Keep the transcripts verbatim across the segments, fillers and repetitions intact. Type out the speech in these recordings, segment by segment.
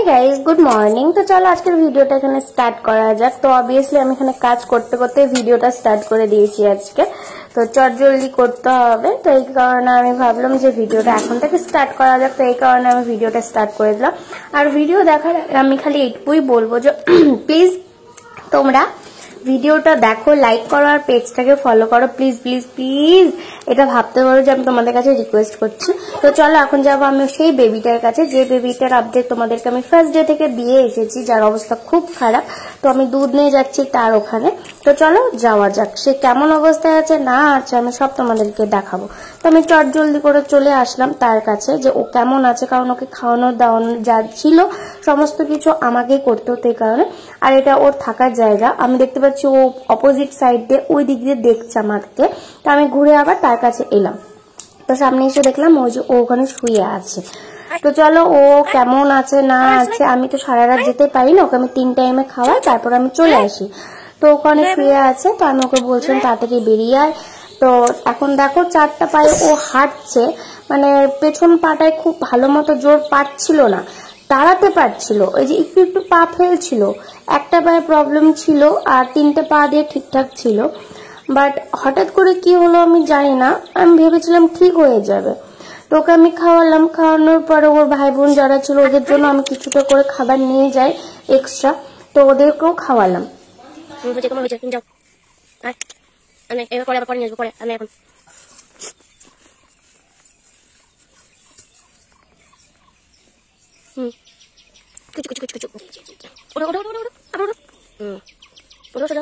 Guys, good morning. তো চলো আজকের ভিডিওটা এখানে স্টার্ট করা যাক। তো অবভিয়াসলি আমি এখানে কাজ করতে করতে ভিডিওটা স্টার্ট করে দিয়েছি আজকে, তো চট জলদি করতে হবে। তো এই কারণে আমি ভাবলাম যে ভিডিওটা এখন থেকে স্টার্ট করা যাক, তো এই কারণে আমি ভিডিওটা স্টার্ট করে দিলাম। আর ভিডিও দেখার আমি খালি এইটুকুই বলবো যে প্লিজ তোমরা ভিডিওটা দেখো, লাইক করো আর পেজটাকে ফলো করো, প্লিজ প্লিজ প্লিজ। এটা ভাবতে পারো যে আমি তোমাদের কাছে রিকোয়েস্ট করছি। তো চলো এখন যাবো আমি সেই বেবিটার কাছে, যে বেবিটার আপডেট তোমাদেরকে আমি ফার্স্ট ডে থেকে দিয়ে এসেছি, যার অবস্থা খুব খারাপ। তো আমি দুধ নিয়ে যাচ্ছি তার ওখানে। তো চলো যাওয়া যাক, সে কেমন অবস্থায় আছে না আছে আমি সব তোমাদেরকে দেখাবো। তো আমি চট জলদি করে চলে আসলাম তার কাছে যে ও কেমন আছে, কারণ ওকে খাওয়ানো দাওয়ানো যা ছিল সমস্ত কিছু আমাকেই করতে হতো এই কারণে। আর এটা ওর থাকার জায়গা, আমি দেখতে পাচ্ছি ও অপোজিট সাইড দিয়ে ওই দিক দিয়ে দেখছে আমাকে। তো আমি ঘুরে আবার তার কাছে এলাম, তো সামনে এসে দেখলাম ওই যে ও ওখানে শুয়ে আছে। তো চলো ও কেমন আছে না আছে, আমি তো সারা রাত যেতে পারি না, ওকে আমি তিন টাইমে খাওয়াই তারপর আমি চলে আসি। তো ওখানে শুয়ে আছে, তো আমি ওকে বলছিলাম তাড়াতাড়ি বেরিয়ে আয়। তো এখন দেখো চারটা পায়ে ও হাঁটছে, মানে পেছন পাটায় খুব ভালো মতো জোর পাচ্ছিল না, দাঁড়াতে পারছিল, ওই যে একটু একটু পা ফেলছিল। একটা পায়ে প্রবলেম ছিল আর তিনটে পা দিয়ে ঠিকঠাক ছিল, বাট হঠাৎ করে কি হলো আমি জানি না। আমি ভেবেছিলাম ঠিক হয়ে যাবে। তো ওকে আমি খাওয়ালাম, খাওয়ানোর পরে ওর ভাই বোন যারা ছিল ওদের জন্য আমি কিছুটা করে খাবার নিয়ে যাই এক্সট্রা, তো ওদেরকেও খাওয়ালাম। আমি এবার পরে আবার পরে নিয়ে আসবো, পরে আমি এখন হুম কিছু কিছু কিছু কিছু ওটা ওটা ওটা ওটা আবার ওটা হুম ওটা ওটা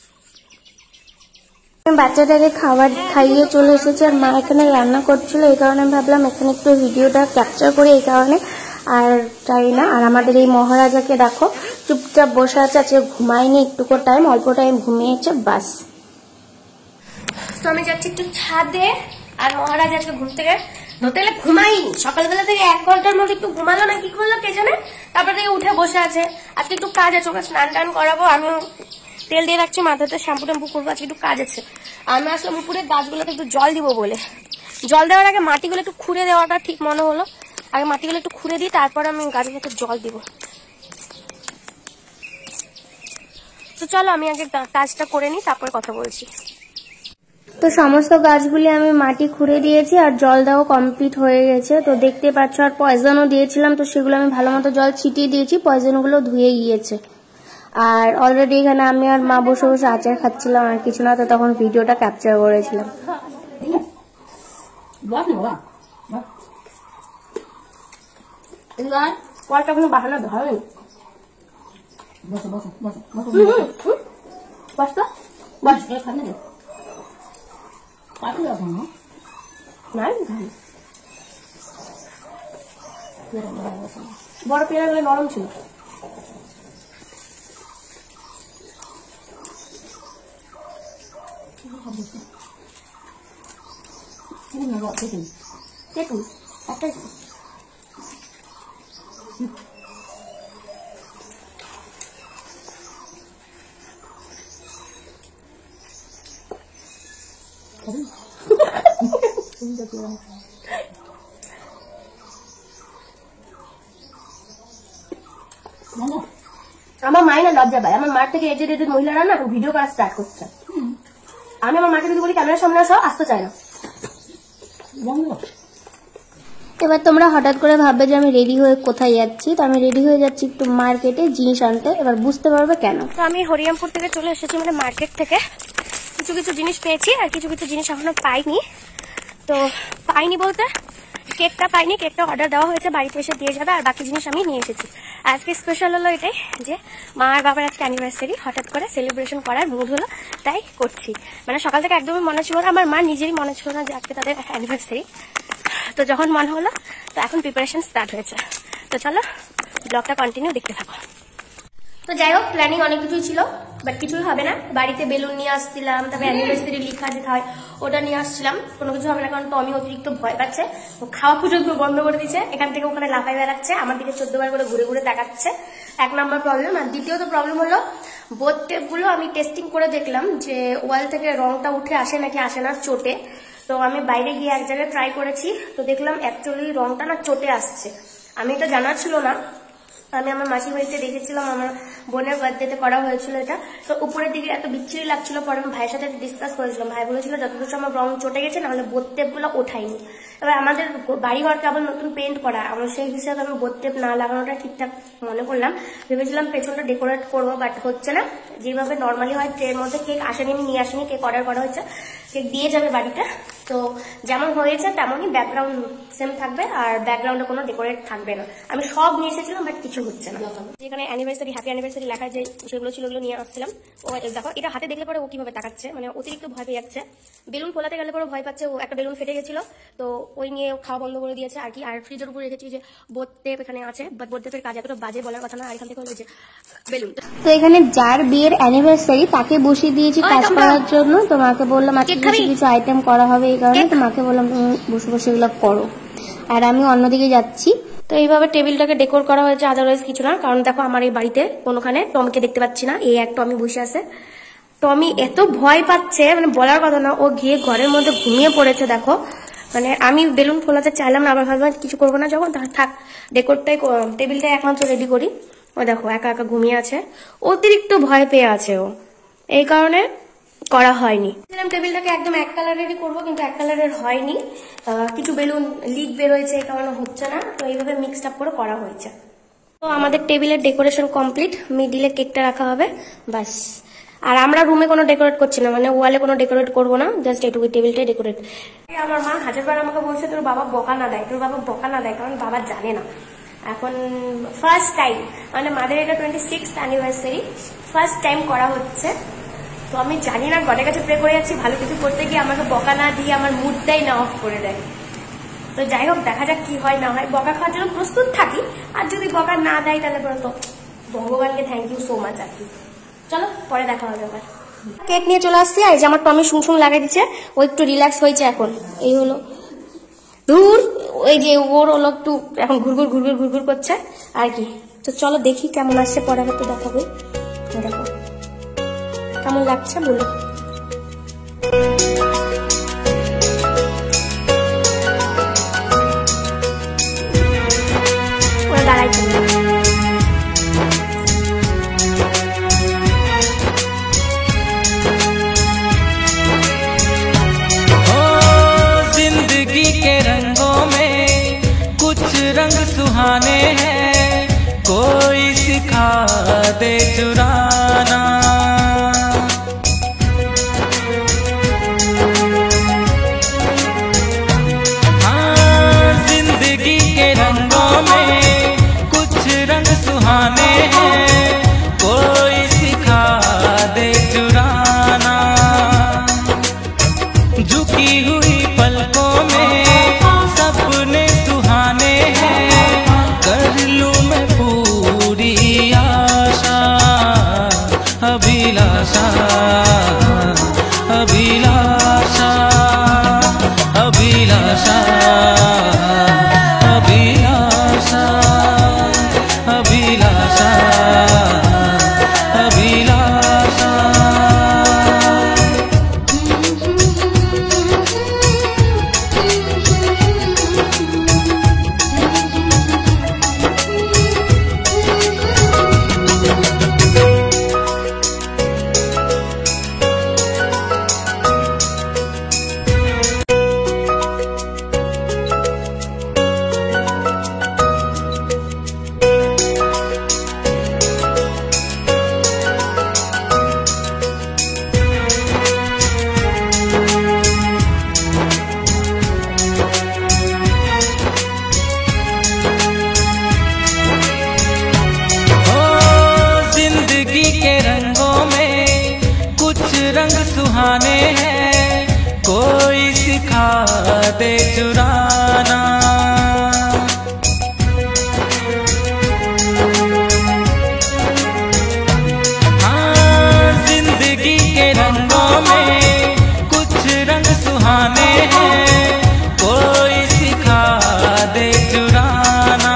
বাচ্চাটাকে খাবার খাইয়ে চলে এসেছে আর মা এখানে রান্না করছিল, এই কারণে আমি ভাবলাম এখানে একটু ভিডিওটা ক্যাপচার করে, এই কারণে। আর চাই না। আর আমাদের এই মহারাজাকে দেখো চুপচাপ বসে আছে, আজকে ঘুমায়নি একটুকু টাইম, অল্প টাইম ঘুমিয়েছে বাস। তো আমি যাচ্ছি একটু ছাদে, আর মহারাজ আজকে ঘুম থেকে ধরতে গেলে ঘুমাইনি, সকালবেলা থেকে এক ঘন্টার মধ্যে একটু ঘুমালো না কি করলো কে জানে, তারপরে থেকে উঠে বসে আছে। আজকে একটু কাজ আছে, ওকে স্নান টান করাবো, আমিও তেল দিয়ে রাখছি, মাথাতে শ্যাম্পু ট্যাম্পু করবো, আজকে একটু কাজ আছে। আমি আসলাম উপরের গাছগুলোতে একটু জল দিব বলে। জল দেওয়ার আগে মাটিগুলো একটু খুঁড়ে দেওয়াটা ঠিক মনে হলো, আগে মাটিগুলো একটু খুঁড়ে দিই তারপর আমি গাছগুলোতে জল দিব। তো চলো আমি আগে কাজটা করে নিই, তারপর কথা বলছি। তো সমস্ত গাছগুলি আমি মাটি খুঁড়ে দিয়েছি আর জল দেওয়া কমপ্লিট হয়ে গেছে। তো দেখতে পাচ্ছ, আর পয়জনও দিয়েছিলাম, তো সেগুলো আমি ভালো মতো জল ছিটিয়ে দিয়েছি, পয়জনগুলো ধুয়ে গিয়েছে। আর অলরেডি এখানে আমি আর মা বসে বসে আচার খাচ্ছিলাম আর কিছু না, তো তখন ভিডিওটা ক্যাপচার করেছিলাম। কলটা কোনো বাহানা ধরেন বস বস বস বস বস তো বস খানে দে পাটি দাও না নাই বড় পেয়ারাগুলো নরম ছিল। তেঁতুল একটাই আমার মাই না লজ্জা পায়, আমার মার থেকে এজেড এজেড মহিলারা না ভিডিও করা স্টার্ট করছে। আমি আমার মাকে যদি বলি ক্যামেরার সামনে আসো, আসতে চায় না। এবার তোমরা হঠাৎ করে ভাববে যে আমি রেডি হয়ে কোথায় যাচ্ছি, তো আমি রেডি হয়ে যাচ্ছি একটু মার্কেটে জিনিস আনতে, এবার বুঝতে পারবে কেন। তো আমি হরিরামপুর থেকে চলে এসেছি, মানে মার্কেট থেকে কিছু কিছু জিনিস পেয়েছি আর কিছু কিছু জিনিস এখনো পাইনি। তো পাইনি বলতে কেকটা পাইনি, কেকটা অর্ডার দেওয়া হয়েছে, বাড়িতে এসে দিয়ে যাবে, আর বাকি জিনিস আমি নিয়ে এসেছি। আজকে স্পেশাল হলো এটাই যে মা আর বাবার আজকে অ্যানিভার্সারি, হঠাৎ করে সেলিব্রেশন করার মুড হলো তাই করছি। মানে সকাল থেকে একদমই মনে ছিল না, আমার মা নিজেরই মনে ছিল না যে আজকে তাদের অ্যানিভার্সারি, তো যখন মনে হলো তো এখন প্রিপারেশন স্টার্ট হয়েছে। তো চলো ব্লগটা কন্টিনিউ দেখতে থাকো। তো যাই হোক, প্ল্যানিং অনেক কিছুই ছিল, বাট কিছুই হবে না। বাড়িতে বেলুন নিয়ে আসছিলাম, তারপরে অ্যানিভার্সারি লিখা যেটা হয় ওটা নিয়ে আসছিলাম, কোনো কিছু হবে না, কারণ টমি অতিরিক্ত ভয় পাচ্ছে, খাওয়া পর্যন্ত বন্ধ করে দিচ্ছে, এখান থেকে ওখানে লাফাই বেড়াচ্ছে, আমার দিকে চোদ্দ বার করে ঘুরে ঘুরে দেখাচ্ছে, এক নম্বর প্রবলেম। আর দ্বিতীয়ত প্রবলেম হলো বোথ টেপগুলো আমি টেস্টিং করে দেখলাম যে ওয়াল থেকে রংটা উঠে আসে নাকি আসে না চোটে। তো আমি বাইরে গিয়ে এক জায়গায় ট্রাই করেছি, তো দেখলাম অ্যাকচুয়ালি রংটা না চোটে আসছে, আমি এটা জানা ছিল না। আমি আমার মাসির বাড়িতে দেখেছিলাম, আমার বোনের বার্থডেতে করা হয়েছিল এটা। তো উপরের দিকে এত বিচ্ছিরি লাগছিল, পরে আমি ভাইয়ের সাথে ডিসকাস করেছিলাম। ভাই বলেছিল যতদূর আমার রং চটে গেছে, নাহলে বোতটেপ গুলো ওঠাইনি। এবার আমাদের বাড়িঘর কেবল নতুন পেন্ট করা, আমার সেই হিসাবে আমি বোতটেপ না লাগানোটা ঠিকঠাক মনে করলাম। ভেবেছিলাম পেছনটা ডেকোরেট করবো, বাট হচ্ছে না। যেভাবে নর্মালি হয়, ট্রের মধ্যে কেক আসেনি, আমি নিয়ে আসিনি, কেক অর্ডার করা হয়েছে, কেক দিয়ে যাবে বাড়িতে। তো যেমন হয়েছে তেমনই ব্যাকগ্রাউন্ড সেম থাকবে, আর ব্যাকগ্রাউন্ডে কোনো ডেকোরেট থাকবে না। আমি সব নিয়ে এসেছিলাম, বাট কিছু হচ্ছে না। যেখানে অ্যানিভার্সারি, হ্যাপি অ্যানিভার্সারি লেখা যে সেগুলো ছিল, ওগুলো নিয়ে আসছিলাম। ও দেখো, এটা হাতে দেখলে পরে ও কিভাবে তাকাচ্ছে, মানে অতিরিক্ত ভয় পেয়ে যাচ্ছে। বেলুন ফোলাতে গেলে পরে ভয় পাচ্ছে, ও একটা বেলুন ফেটে গেছিল, তো ওই নিয়ে খাওয়া বন্ধ করে দিয়েছে আর কি। আর ফ্রিজের উপরে রেখেছি যে বোতটেপ এখানে আছে, বাট বোতটেপের কাজ এতটা বাজে বলার কথা না। আর এখান থেকে হলো যে বেলুনটা, তো এখানে যার বিয়ের অ্যানিভার্সারি তাকে বসিয়ে দিয়েছি কাজ করার জন্য। তোমাকে বললাম আজকে কিছু কিছু আইটেম করা হবে, এই কারণে তোমাকে বললাম তুমি বসে বসে এগুলো করো, আর আমি অন্যদিকে যাচ্ছি। তো এইভাবে টেবিলটাকে ডেকোর করা হয়েছে, আদারওয়াইজ কিছু না। কারণ দেখো, আমার এই বাড়িতে কোনোখানে টমকে দেখতে পাচ্ছি না। এই এক টমি বসে আছে, টমি এত ভয় পাচ্ছে মানে বলার কথা না। ও গিয়ে ঘরের মধ্যে ঘুমিয়ে পড়েছে দেখো। মানে আমি বেলুন ফোলাতে চাইলাম না, আবার ভাবলাম কিছু করবো না যখন, থাক ডেকোরটাই, টেবিলটাই একমাত্র রেডি করি। ও দেখো একা একা ঘুমিয়ে আছে, অতিরিক্ত ভয় পেয়ে আছে ও, এই কারণে করা হয়নি। টেবিলটাকে একদম এক কালারেরই করবো, কিন্তু এক কালারের হয়নি। কিছু বেলুন লিক বেরোয়েছে, এই কারণে হচ্ছে না। তো এইভাবে মিক্সড আপ করে করা হয়েছে। তো আমাদের টেবিলের ডেকোরেশন কমপ্লিট, মিডিলে কেকটা রাখা হবে, বাস। আর আমরা রুমে কোনো ডেকোরেট করছি না, মানে ওয়ালে কোনো ডেকোরেট করবো না, জাস্ট এটুকু টেবিলটাই ডেকোরেট। আমার মা হাজারবার আমাকে বলছে তোর বাবা বকা না দেয়, তোর বাবা বকা না দেয়, কারণ বাবা জানে না। এখন ফার্স্ট টাইম, মানে মাদের এটা twenty sixth anniversary, first time করা হচ্ছে। তো আমি জানি না, গডের কাছে প্রে করে যাচ্ছি ভালো কিছু করতে গিয়ে আমাকে বকা না দিয়ে আমার মুডটাই না অফ করে দেয়। তো যাই হোক, দেখা যাক কি হয় না হয়। বকা খাওয়ার জন্য প্রস্তুত থাকি, আর যদি বকা না দেয় তাহলে বলতো ভগবানকে থ্যাংক ইউ সো মাচ আর কি। চলো পরে দেখা হবে আবার। কেক নিয়ে চলে আসছি, আর এই যে আমার টমি শুং শুং লাগাই দিচ্ছে, ও একটু রিল্যাক্স হয়েছে এখন। এই হলো ধুর, ওই যে ওর হলো একটু এখন ঘুরঘুর ঘুরঘুর ঘুরঘুর করছে আর কি। তো চলো দেখি কেমন আসছে, পরে আবার তো দেখাবো। দেখো কেমন লাগছে বলো। ওরা দাঁড়াইছে सुहाने हैं, कोई सिखा दे चुराना। हाँ, जिंदगी के रंगों में कुछ रंग सुहाने हैं, कोई सिखा दे चुराना। झुकी हुई पलकों में सपने सुहाने हैं, कर लूं मैं पूरी आशा, अभिलाषा अभिलाषा अभिलाषा अभिलाषा अभिलाषा अभिलाषा। सुहाने हैं, कोई सिखा दे चुराना। हाँ, जिंदगी के रंगों में कुछ रंग सुहाने हैं, कोई सिखा दे चुराना।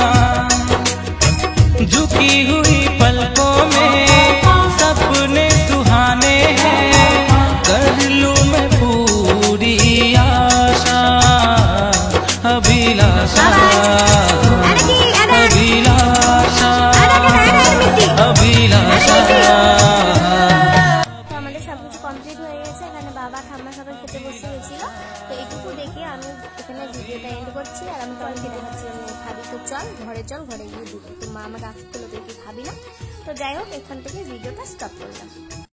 झुकी हुई पलकों में सपने सुहाने हैं, कर लूं मैं पूरी आशा, अभिलाषा अभिलाषा খাবার খেতে বসে গেছিল। তো এইটুকু দেখে আমি এখানে ভিডিওটা এন্ড করছি। আর আমি তখন খেতে খাচ্ছিলাম, খাবি তো চল ঘরে, চল ঘরে গিয়ে দিবি। তো মা আমাকে আঁকগুলো দেখে খাবি না। তো যাই হোক, এখান থেকে ভিডিওটা স্টপ করলাম।